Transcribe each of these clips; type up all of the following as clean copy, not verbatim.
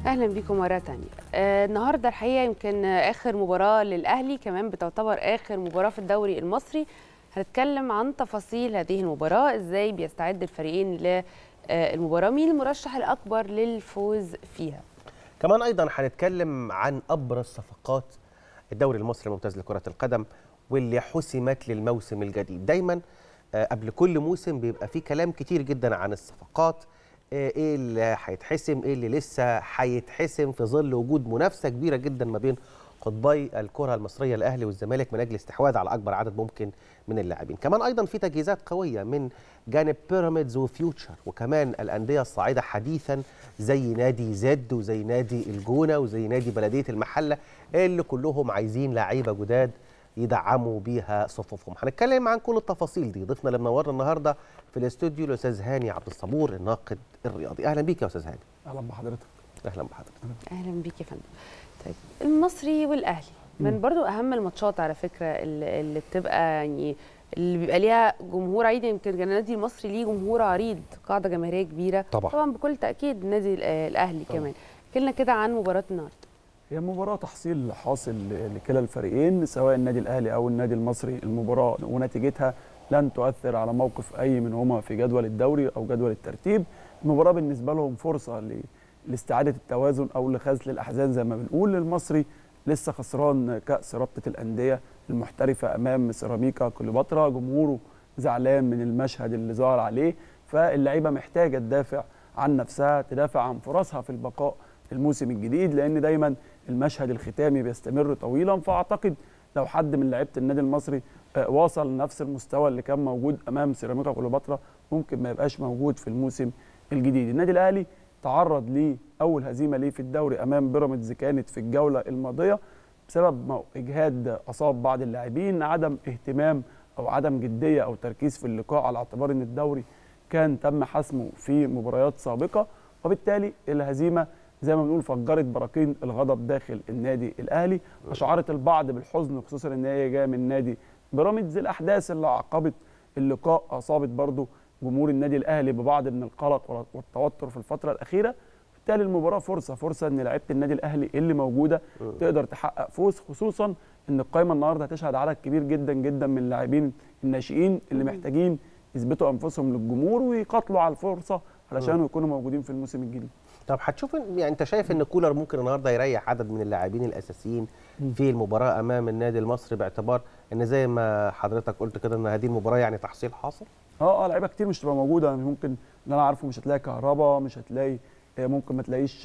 اهلا بيكم مره تانية. النهارده الحقيقه يمكن اخر مباراه للاهلي، كمان بتعتبر اخر مباراه في الدوري المصري. هنتكلم عن تفاصيل هذه المباراه، ازاي بيستعد الفريقين للمباراه، مين المرشح الاكبر للفوز فيها. كمان ايضا هنتكلم عن ابرز صفقات الدوري المصري الممتاز لكره القدم واللي حسمت للموسم الجديد. دايما قبل كل موسم بيبقى فيه كلام كتير جدا عن الصفقات، ايه اللي هيتحسم، ايه اللي لسه هيتحسم في ظل وجود منافسه كبيره جدا ما بين قطبي الكره المصريه الاهلي والزمالك من اجل الاستحواذ على اكبر عدد ممكن من اللاعبين. كمان ايضا في تجهيزات قويه من جانب بيراميدز وفيوتشر، وكمان الانديه الصاعده حديثا زي نادي زد وزي نادي الجونه وزي نادي بلديه المحله، اللي كلهم عايزين لعيبه جداد يدعموا بيها صفوفهم. هنتكلم عن كل التفاصيل دي. ضيفنا اللي منورنا النهارده في الاستوديو الاستاذ هاني عبد الصبور، الناقد الرياضي. اهلا بيك يا استاذ هاني. اهلا بحضرتك. اهلا بحضرتك. اهلا بيك يا فندم. طيب، المصري والاهلي من برضو اهم الماتشات على فكره اللي بتبقى يعني اللي بيبقى ليها جمهور عريض. يمكن النادي المصري ليه جمهور عريض، قاعده جماهيريه كبيره طبعا بكل تاكيد النادي الاهلي طبعا. كمان احكي كده عن مباراه النهارده. هي مباراه تحصيل حاصل لكلا الفريقين، سواء النادي الاهلي او النادي المصري. المباراه ونتيجتها لن تؤثر على موقف اي منهما في جدول الدوري او جدول الترتيب. المباراه بالنسبه لهم فرصه لاستعاده التوازن او لخزل الاحزان زي ما بنقول. المصري لسه خسران كاس رابطه الانديه المحترفه امام سيراميكا كليوباترا، جمهوره زعلان من المشهد اللي ظهر عليه، فاللعيبه محتاجه تدافع عن نفسها، تدافع عن فرصها في البقاء الموسم الجديد، لان دايما المشهد الختامي بيستمر طويلا. فاعتقد لو حد من لعيبه النادي المصري واصل لنفس المستوى اللي كان موجود امام سيراميكا كليوباترا، ممكن ما يبقاش موجود في الموسم الجديد. النادي الاهلي تعرض لاول هزيمه ليه في الدوري امام بيراميدز، كانت في الجوله الماضيه بسبب اجهاد اصاب بعض اللاعبين، عدم اهتمام او عدم جديه او تركيز في اللقاء، على اعتبار ان الدوري كان تم حسمه في مباريات سابقه، وبالتالي الهزيمه زي ما بنقول فجرت براكين الغضب داخل النادي الاهلي، اشعرت البعض بالحزن، خصوصا ان هي جايه من نادي بيراميدز. الاحداث اللي عقبت اللقاء اصابت برضو جمهور النادي الاهلي ببعض من القلق والتوتر في الفتره الاخيره. بالتالي المباراه فرصه ان لعيبه النادي الاهلي اللي موجوده تقدر تحقق فوز، خصوصا ان القائمه النهارده هتشهد عدد كبير جدا جدا من اللاعبين الناشئين اللي محتاجين يثبتوا انفسهم للجمهور ويقاتلوا على الفرصه علشان يكونوا موجودين في الموسم الجديد. طب هتشوف يعني انت شايف ان كولر ممكن النهارده يريح عدد من اللاعبين الاساسيين في المباراه امام النادي المصري، باعتبار ان زي ما حضرتك قلت كده ان هذه المباراه يعني تحصيل حاصل؟ لعيبه كتير مش تبقى موجوده. ممكن اللي انا عارفه مش هتلاقي كهربا، مش هتلاقي، ممكن ما تلاقيش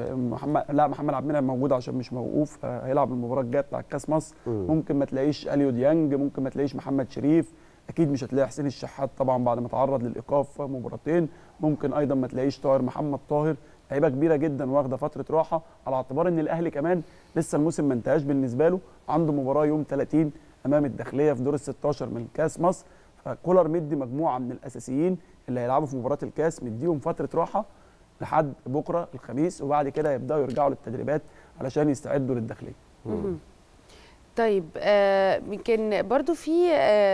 محمد عبد المنعم موجود عشان مش موقوف، هيلعب المباراه الجايه بتاع كاس مصر. ممكن ما تلاقيش اليو ديانج، ممكن ما تلاقيش محمد شريف، اكيد مش هتلاقي حسين الشحات طبعا بعد ما تعرض للايقاف مباراتين. ممكن ايضا ما تلاقيش طاهر محمد طاهر. لعيبه كبيره جدا واخده فتره راحه، على اعتبار ان الاهلي كمان لسه الموسم ما انتهاش بالنسبه له، عنده مباراه يوم 30 امام الداخليه في دور ال16 من كاس مصر. فكولر مدي مجموعه من الاساسيين اللي هيلعبوا في مباراه الكاس، مديهم فتره راحه لحد بكره الخميس، وبعد كده يبداوا يرجعوا للتدريبات علشان يستعدوا للداخليه. طيب، يمكن برضو في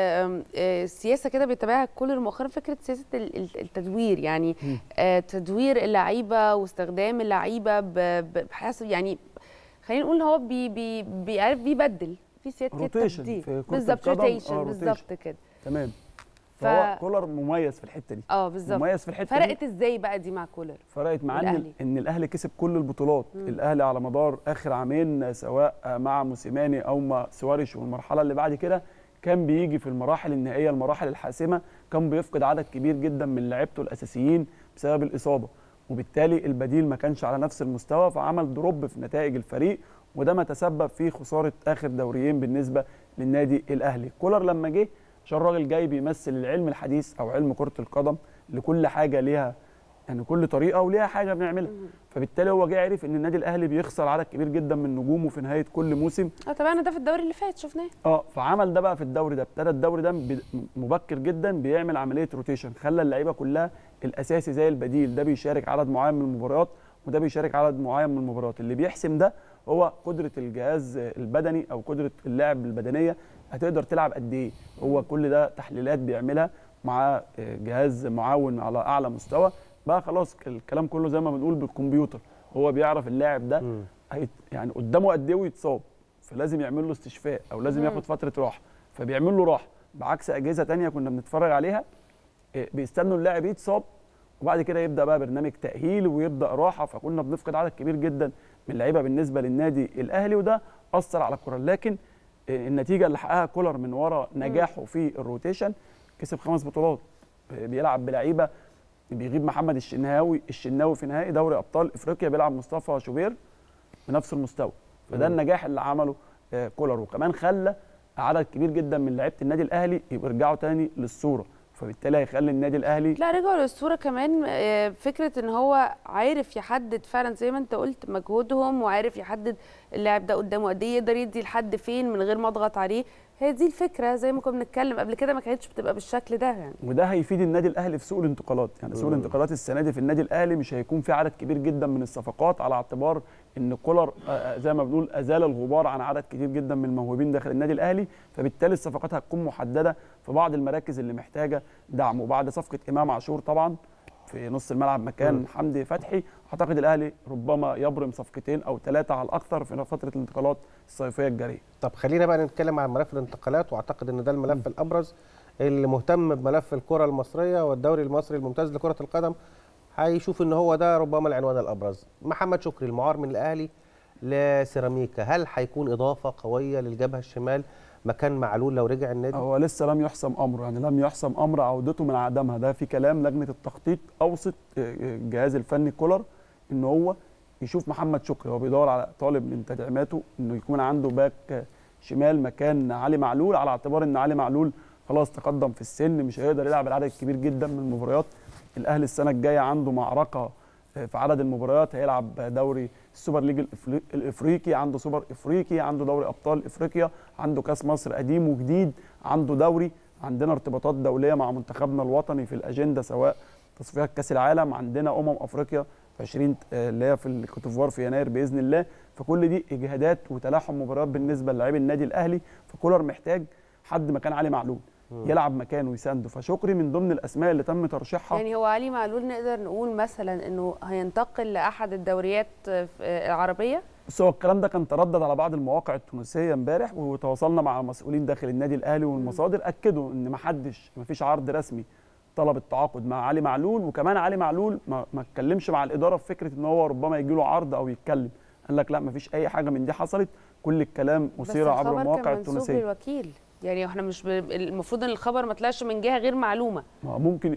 سياسه كده بيتبعها كولر مؤخرا، فكره سياسه التدوير، يعني تدوير اللعيبه واستخدام اللعيبه بحسب، يعني خلينا نقول هو بيعرف بيبدل في سياسه تبديل بالظبط، روتيشن بالظبط كده. تمام. فهو كولر مميز في الحته دي. بالظبط. مميز في الحته دي. فرقت ازاي بقى دي مع كولر؟ فرقت مع ان الاهلي كسب كل البطولات. الاهلي على مدار اخر عامين، سواء مع موسيماني او مع سواريش والمرحله اللي بعد كده، كان بيجي في المراحل النهائيه، المراحل الحاسمه، كان بيفقد عدد كبير جدا من لعيبته الاساسيين بسبب الاصابه، وبالتالي البديل ما كانش على نفس المستوى، فعمل دروب في نتائج الفريق، وده ما تسبب في خساره اخر دوريين بالنسبه للنادي الاهلي. كولر لما جه عشان الراجل جاي بيمثل العلم الحديث او علم كره القدم، لكل حاجه ليها يعني كل طريقه وليها حاجه بنعملها، فبالتالي هو جه عرف ان النادي الاهلي بيخسر عدد كبير جدا من نجومه في نهايه كل موسم. طبعا ده في الدوري اللي فات شفناه. فعمل ده بقى في الدوري ده، ابتدى الدوري ده مبكر جدا، بيعمل عمليه روتيشن، خلى اللعيبه كلها الاساسي زي البديل، ده بيشارك عدد معين من المباريات وده بيشارك عدد معين من المباريات. اللي بيحسم ده هو قدره الجهاز البدني او قدره اللاعب البدنيه، هتقدر تلعب قد ايه. هو كل ده تحليلات بيعملها مع جهاز معاون على اعلى مستوى، بقى خلاص الكلام كله زي ما بنقول بالكمبيوتر، هو بيعرف اللاعب ده يعني قدامه قد ايه ويتصاب، فلازم يعمل له استشفاء او لازم ياخد فتره راحه، فبيعمل له راحه. بعكس اجهزه ثانيه كنا بنتفرج عليها بيستنوا اللاعب يتصاب وبعد كده يبدا بقى برنامج تاهيل ويبدا راحه، فكنا بنفقد عدد كبير جدا من اللعيبه بالنسبه للنادي الاهلي، وده اثر على الكره. لكن النتيجه اللي حققها كولر من وراء نجاحه في الروتيشن، كسب 5 بطولات، بيلعب بلعيبه، بيغيب محمد الشناوي في نهائي دوري ابطال افريقيا، بيلعب مصطفى شوبير بنفس المستوى. فده النجاح اللي عمله كولر، وكمان خلى عدد كبير جدا من لعيبه النادي الاهلي يرجعوا تاني للصوره، فبالتالي هيخلي النادي الاهلي لا رجعوا للصوره كمان. فكره ان هو عارف يحدد فعلا زي ما انت قلت مجهودهم، وعارف يحدد اللاعب ده قدامه قد ايه، يقدر يدي لحد فين من غير ما اضغط عليه. هي دي الفكره، زي ما كنا بنتكلم قبل كده ما كانتش بتبقى بالشكل ده يعني. وده هيفيد النادي الاهلي في سوق الانتقالات، يعني سوق الانتقالات السنه دي في النادي الاهلي مش هيكون في عدد كبير جدا من الصفقات، على اعتبار ان كولر زي ما بنقول ازال الغبار عن عدد كبير جدا من الموهوبين داخل النادي الاهلي، فبالتالي الصفقات هتكون محدده في بعض المراكز اللي محتاجه دعم. وبعد صفقه امام عاشور طبعا في نص الملعب مكان حمدي فتحي، اعتقد الاهلي ربما يبرم صفقتين او 3 على الاكثر في فتره الانتقالات الصيفيه الجاريه. طب خلينا بقى نتكلم عن ملف الانتقالات، واعتقد ان ده الملف الابرز اللي مهتم بملف الكره المصريه والدوري المصري الممتاز لكره القدم، هيشوف ان هو ده ربما العنوان الابرز. محمد شكري المعار من الاهلي لسيراميكا، هل هيكون اضافه قويه للجبهه الشمال مكان معلول لو رجع النادي؟ هو لسه لم يحسم امره، يعني لم يحسم امر عودته من عدمها، ده في كلام لجنه التخطيط اوصت الجهاز الفني كولر ان هو يشوف محمد شكري، هو بيدور على طالب من تدعيماته انه يكون عنده باك شمال مكان علي معلول، على اعتبار ان علي معلول خلاص تقدم في السن، مش هيقدر يلعب العدد الكبير جدا من المباريات. الاهلي السنه الجايه عنده معركه في عدد المباريات، هيلعب دوري السوبر ليج الافريقي، عنده سوبر افريقي، عنده دوري ابطال افريقيا، عنده كاس مصر قديم وجديد، عنده دوري، عندنا ارتباطات دوليه مع منتخبنا الوطني في الاجنده، سواء تصفيات كاس العالم، عندنا افريقيا في 20 اللي هي في الكوت ديفوار في يناير باذن الله. فكل دي اجهادات وتلاحم مباريات بالنسبه للاعبي النادي الاهلي، فكولر محتاج حد مكان علي معلول يلعب مكانه ويسانده، فشكري من ضمن الاسماء اللي تم ترشيحها. يعني هو علي معلول نقدر نقول مثلا انه هينتقل لاحد الدوريات العربيه؟ بس هو الكلام ده كان تردد على بعض المواقع التونسيه امبارح، وتواصلنا مع مسؤولين داخل النادي الاهلي والمصادر اكدوا ان ما فيش عرض رسمي طلب التعاقد مع علي معلول، وكمان علي معلول ما اتكلمش مع الاداره في فكره ان هو ربما يجي له عرض او يتكلم، قال لك لا ما فيش اي حاجه من دي حصلت، كل الكلام اثير عبر المواقع التونسيه. بس الخبر كان منسوب للوكيل، يعني احنا مش المفروض ان الخبر ما طلعش من جهه غير معلومه. ممكن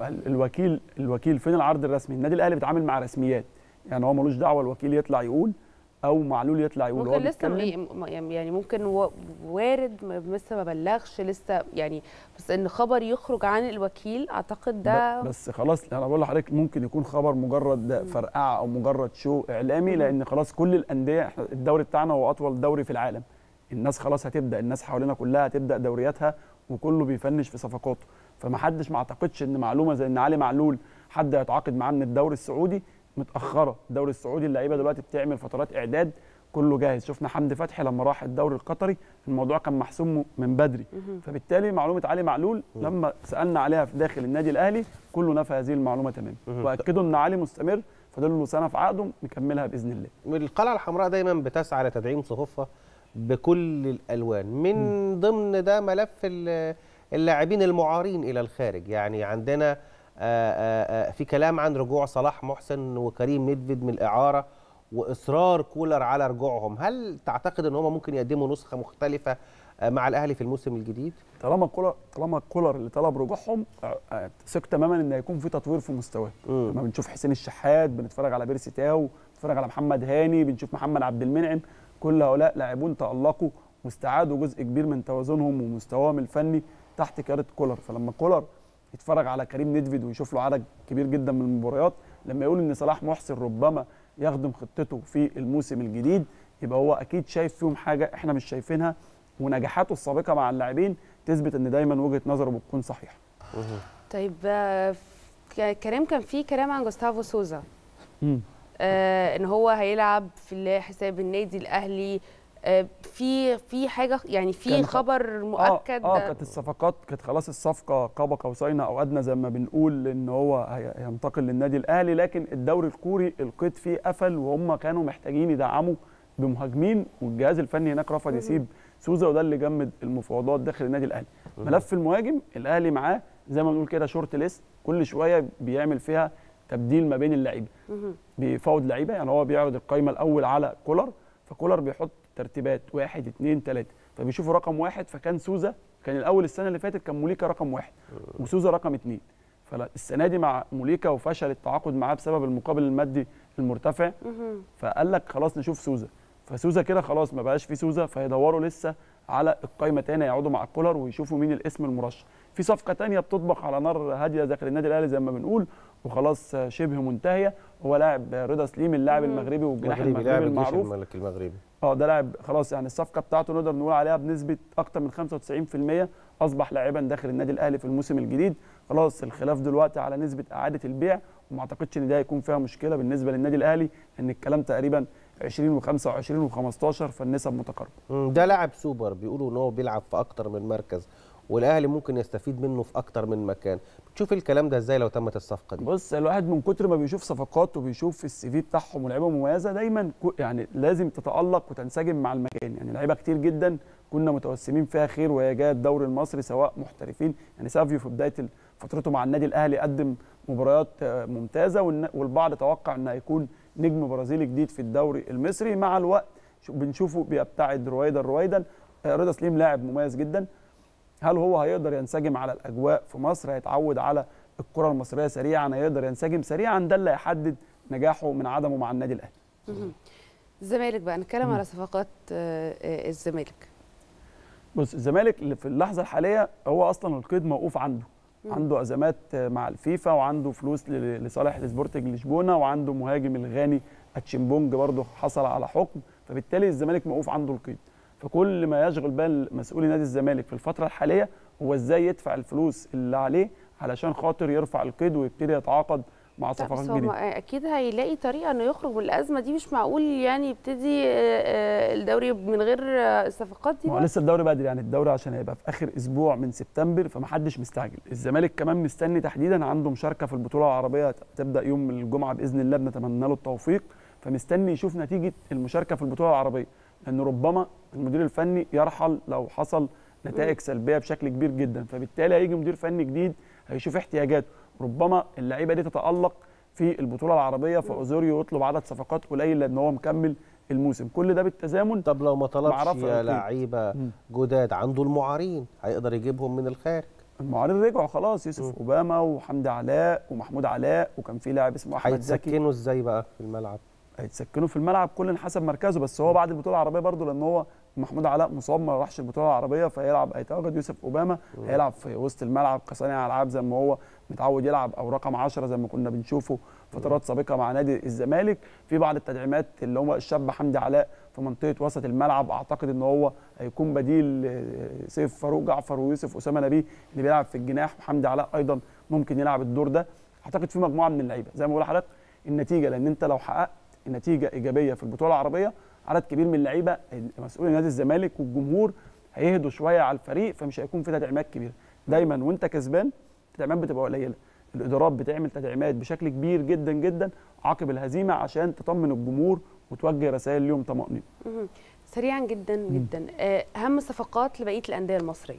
الوكيل فين العرض الرسمي؟ النادي الاهلي بيتعامل مع رسميات، يعني هو ملوش دعوه الوكيل يطلع يقول او معلول يطلع يقول، ممكن لسه يعني ممكن وارد لسه ما بلغش لسه يعني، بس ان خبر يخرج عن الوكيل اعتقد ده بس خلاص. انا بقول لحضرتك ممكن يكون خبر مجرد فرقعه او مجرد شو اعلامي، لان خلاص كل الانديه، الدوري بتاعنا هو اطول دوري في العالم، الناس خلاص هتبدا، الناس حوالينا كلها هتبدا دورياتها وكله بيفنش في صفقاته، فما اعتقدش ان معلومه زي ان علي معلول حد هيتعاقد معاه من الدوري السعودي متاخره. الدوري السعودي اللعيبه دلوقتي بتعمل فترات اعداد، كله جاهز. شفنا حمدي فتحي لما راح الدوري القطري الموضوع كان محسوم من بدري، فبالتالي معلومه علي معلول لما سالنا عليها في داخل النادي الاهلي كله نفى هذه المعلومه تماما، واكدوا ان علي مستمر، فاضل له سنه في عقده نكملها باذن الله. القلعه الحمراء دايما بتسعى لتدعيم صفوفها بكل الالوان، من ضمن ده ملف اللاعبين المعارين الى الخارج. يعني عندنا في كلام عن رجوع صلاح محسن وكريم ندفد من الاعاره، واصرار كولر على رجوعهم. هل تعتقد ان هم ممكن يقدموا نسخه مختلفه مع الاهلي في الموسم الجديد؟ طالما كولر اللي طلب رجوعهم، ثق تماما ان هيكون في تطوير في مستواه. لما بنشوف حسين الشحات، بنتفرج على بيرسي تاو، بنتفرج على محمد هاني، بنشوف محمد عبد المنعم، كل هؤلاء لاعبون تألقوا واستعادوا جزء كبير من توازنهم ومستواهم الفني تحت قياده كولر. فلما كولر يتفرج على كريم ندفد ويشوف له عدد كبير جدا من المباريات، لما يقول ان صلاح محسن ربما يخدم خطته في الموسم الجديد، يبقى هو اكيد شايف فيهم حاجه احنا مش شايفينها، ونجاحاته السابقه مع اللاعبين تثبت ان دايما وجهه نظره بتكون صحيحه. طيب كريم، كان في كلام عن جوستافو سوزا ان هو هيلعب في حساب النادي الاهلي في حاجه يعني في خبر مؤكد؟ كانت الصفقات كانت خلاص، الصفقه قاب قوسين او ادنى زي ما بنقول ان هو هينتقل للنادي الاهلي، لكن الدوري الكوري القيد فيه قفل وهم كانوا محتاجين يدعموا بمهاجمين، والجهاز الفني هناك رفض يسيب سوزا، وده اللي جمد المفاوضات داخل النادي الاهلي. ملف المهاجم الاهلي معاه زي ما بنقول كده شورت ليست، كل شويه بيعمل فيها تبديل ما بين اللعيبه، بيفاوض لعيبه، يعني هو بيعرض القائمه الاول على كولر، فكولر بيحط ترتيبات 1 2 3، فبيشوفوا رقم 1، فكان سوزا كان الاول السنه اللي فاتت كان موليكا رقم 1 وسوزا رقم 2، فالسنه دي مع موليكا وفشل التعاقد معاه بسبب المقابل المادي المرتفع، فقال لك خلاص نشوف سوزا، فسوزا كده خلاص ما بقاش في سوزا، فيدوروا لسه على القائمه تاني، يقعدوا مع الكولر ويشوفوا مين الاسم المرشح. في صفقه تانيه بتطبخ على نار هاديه داخل النادي الاهلي زي ما بنقول وخلاص شبه منتهيه، هو لاعب رضا سليم اللاعب المغربي والجناح المغربي المعروف الملك المغربي. ده لاعب خلاص، يعني الصفقه بتاعته نقدر نقول عليها بنسبه اكتر من 95% اصبح لاعبا داخل النادي الاهلي في الموسم الجديد. خلاص الخلاف دلوقتي على نسبه اعاده البيع، وما اعتقدش ان ده هيكون فيها مشكله بالنسبه للنادي الاهلي، لان الكلام تقريبا 20 و25 و15، فالنسب متقاربه. ده لاعب سوبر، بيقولوا ان هو بيلعب في اكتر من مركز والاهلي ممكن يستفيد منه في اكتر من مكان. بتشوف الكلام ده ازاي لو تمت الصفقه دي؟ بص، الواحد من كتر ما بيشوف صفقات وبيشوف السي في بتاعهم ولاعيبه مميزه دايما يعني لازم تتالق وتنسجم مع المكان، يعني لعيبه كتير جدا كنا متوسمين فيها خير وهي جايه الدوري المصري سواء محترفين، يعني سافيو في بدايه فترته مع النادي الاهلي قدم مباريات ممتازه، والبعض توقع انه هيكون نجم برازيلي جديد في الدوري المصري. مع الوقت بنشوفه بيبتعد رويدا. رضا سليم لاعب مميز جدا، هل هو هيقدر ينسجم على الاجواء في مصر، هيتعود على الكره المصريه سريعا، هيقدر ينسجم سريعا؟ ده اللي هيحدد نجاحه من عدمه مع النادي الاهلي. الزمالك بقى، نتكلم على صفقات الزمالك. بص، الزمالك اللي في اللحظه الحاليه هو اصلا القيد موقوف عنده ازمات مع الفيفا، وعنده فلوس لصالح السبورتنج لشبونه، وعنده مهاجم الغاني اتشيمبونج برضه حصل على حكم، فبالتالي الزمالك موقوف عنده القيد. فكل ما يشغل بال مسؤولي نادي الزمالك في الفتره الحاليه هو ازاي يدفع الفلوس اللي عليه علشان خاطر يرفع القيد ويبتدي يتعاقد مع صفقات جديده. اكيد هيلاقي طريقه انه يخرج من الازمه دي، مش معقول يعني يبتدي الدوري من غير الصفقات دي. ما لسه الدوري بدري، يعني الدوري عشان هيبقى في اخر اسبوع من سبتمبر، فمحدش مستعجل. الزمالك كمان مستني تحديدا، عنده مشاركه في البطوله العربيه تبدا يوم الجمعه باذن الله، بنتمنى له التوفيق، فمستني يشوف نتيجه المشاركه في البطوله العربيه، لان ربما المدير الفني يرحل لو حصل نتائج سلبيه بشكل كبير جدا، فبالتالي هيجي مدير فني جديد هيشوف احتياجاته، ربما اللعيبه دي تتالق في البطوله العربيه، فاوزوريو يطلب عدد صفقات قليل لان هو مكمل الموسم. كل ده بالتزامن. طب لو ما طلبش لعيبه جداد، عنده المعارين هيقدر يجيبهم من الخارج؟ المعارين رجعوا خلاص، يوسف اوباما وحمدي علاء ومحمود علاء، وكان في لاعب اسمه احمد زكي. هيتسكنوا ازاي بقى في الملعب؟ هيتسكنوا في الملعب كل حسب مركزه، بس هو بعد البطوله العربيه برضه، لان هو محمود علاء مصاب ما راحش البطوله العربيه، فهيلعب هيتواجد يوسف اوباما هيلعب في وسط الملعب كصانع العاب زي ما هو متعود يلعب، او رقم 10 زي ما كنا بنشوفه فترات سابقه مع نادي الزمالك. في بعض التدعيمات اللي هو الشاب حمدي علاء في منطقه وسط الملعب، اعتقد ان هو هيكون بديل سيف فاروق جعفر ويوسف اسامه نبيه اللي بيلعب في الجناح، وحمدي علاء ايضا ممكن يلعب الدور ده. اعتقد في مجموعه من اللعيبه زي ما بقول لحضرتك النتيجه، لان انت لو حققت نتيجه ايجابيه في البطوله العربيه عدد كبير من اللعيبه مسؤولي نادي الزمالك والجمهور هيهدوا شويه على الفريق، فمش هيكون في تدعيمات كبيره. دايما وانت كسبان التدعيمات بتبقى قليله، الادارات بتعمل تدعيمات بشكل كبير جدا جدا عقب الهزيمه عشان تطمن الجمهور وتوجه رسائل ليهم طمأنينه. سريعا جدا جدا، اهم صفقات لبقيه الانديه المصريه.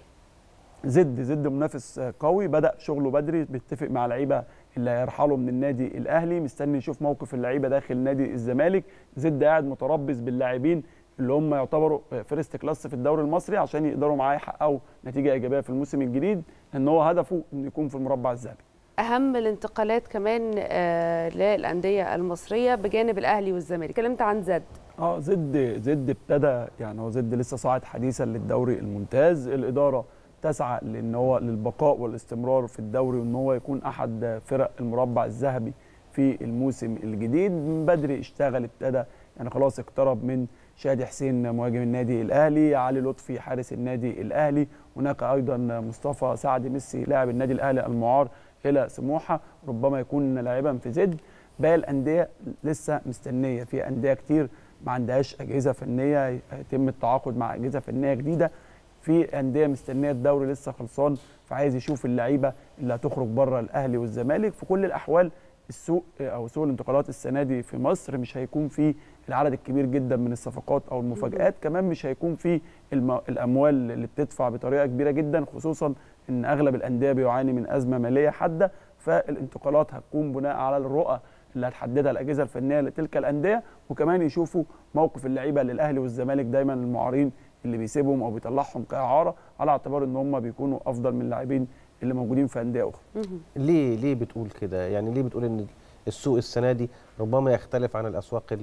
زد منافس قوي، بدأ شغله بدري، بيتفق مع لعيبه اللي هيرحلوا من النادي الاهلي، مستني يشوف موقف اللعيبه داخل نادي الزمالك. زد قاعد متربص باللاعبين اللي هم يعتبروا فيرست كلاس في الدوري المصري عشان يقدروا معاه يحققوا نتيجه ايجابيه في الموسم الجديد، لان هو هدفه انه يكون في المربع الذهبي. اهم الانتقالات كمان للانديه المصريه بجانب الاهلي والزمالك، اتكلمت عن زد. زد ابتدى، يعني هو زد لسه صاعد حديثا للدوري الممتاز، الاداره تسعى لان هو للبقاء والاستمرار في الدوري، وان هو يكون احد فرق المربع الذهبي في الموسم الجديد. من بدري اشتغل، ابتدى يعني خلاص اقترب من شادي حسين مهاجم النادي الاهلي، علي لطفي حارس النادي الاهلي، هناك ايضا مصطفى سعد ميسي لاعب النادي الاهلي المعار الى سموحه، ربما يكون لاعبا في زد. باقي الانديه لسه مستنيه، في انديه كتير ما عندهاش اجهزه فنيه يتم التعاقد مع اجهزه فنيه جديده. في انديه مستنيه الدوري لسه خلصان، فعايز يشوف اللعيبه اللي هتخرج بره الاهلي والزمالك. في كل الاحوال السوق او سوق الانتقالات السنه دي في مصر مش هيكون فيه العدد الكبير جدا من الصفقات او المفاجآت، كمان مش هيكون فيه الاموال اللي بتدفع بطريقه كبيره جدا، خصوصا ان اغلب الانديه بيعاني من ازمه ماليه حاده. فالانتقالات هتكون بناء على الرؤى اللي هتحددها الاجهزه الفنيه لتلك الانديه، وكمان يشوفوا موقف اللعيبه للاهلي والزمالك دايما المعارين اللي بيسيبهم او بيطلعهم كاعاره، على اعتبار ان هم بيكونوا افضل من اللاعبين اللي موجودين في انديه اخرى. ليه بتقول كده؟ يعني ليه بتقول ان السوق السنه دي ربما يختلف عن الاسواق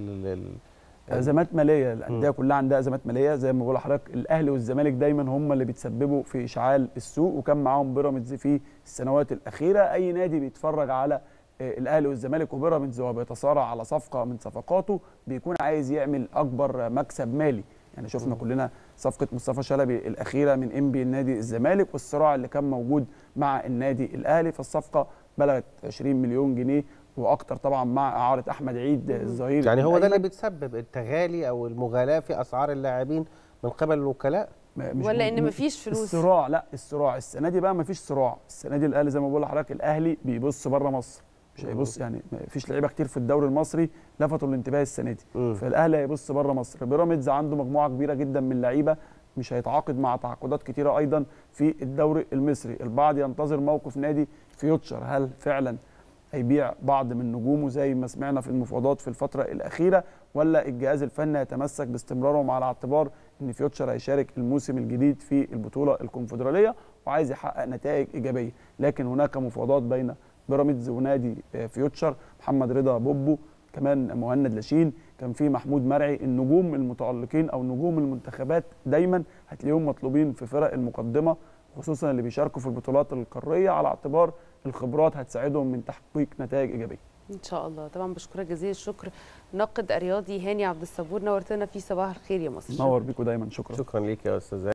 ازمات ماليه، الانديه كلها عندها ازمات ماليه زي ما بقول لحضرتك. الاهلي والزمالك دايما هم اللي بيتسببوا في اشعال السوق، وكان معاهم بيراميدز في السنوات الاخيره. اي نادي بيتفرج على الاهلي والزمالك وبيراميدز وهو بيتصارع على صفقه من صفقاته بيكون عايز يعمل اكبر مكسب مالي. يعني شفنا كلنا صفقه مصطفى شلبي الاخيره من انبي النادي الزمالك، والصراع اللي كان موجود مع النادي الاهلي، فالصفقه بلغت 20 مليون جنيه واكتر طبعا مع اعاره احمد عيد الظهير. يعني هو ده اللي بيتسبب التغالي او المغالاه في اسعار اللاعبين من قبل الوكلاء، ولا ان مفيش فلوس؟ الصراع، لا الصراع السنه دي بقى مفيش صراع. السنه دي الاهلي زي ما بقول لحضرتك الاهلي بيبص بره مصر، مش هيبص. يعني مفيش لعيبه كتير في الدوري المصري لفتوا الانتباه السنه دي، فالاهلي هيبص بره مصر. بيراميدز عنده مجموعه كبيره جدا من اللعيبه، مش هيتعاقد مع تعاقدات كتيره ايضا في الدوري المصري. البعض ينتظر موقف نادي فيوتشر، هل فعلا هيبيع بعض من نجومه زي ما سمعنا في المفاوضات في الفتره الاخيره، ولا الجهاز الفني يتمسك باستمرارهم على اعتبار ان فيوتشر هيشارك الموسم الجديد في البطوله الكونفدراليه وعايز يحقق نتائج ايجابيه. لكن هناك مفاوضات بين بيراميدز ونادي فيوتشر، محمد رضا بوبو، كمان مهند لاشين، كان في محمود مرعي. النجوم المتالقين او نجوم المنتخبات دايما هتلاقيهم مطلوبين في فرق المقدمه، خصوصا اللي بيشاركوا في البطولات القاريه، على اعتبار الخبرات هتساعدهم من تحقيق نتائج ايجابيه. ان شاء الله. طبعا بشكرك جزيل الشكر ناقد الرياضي هاني عبد الصبور، نورتنا في صباح الخير يا مصر. نور بيكم دايما. شكرا ليك يا استاذ.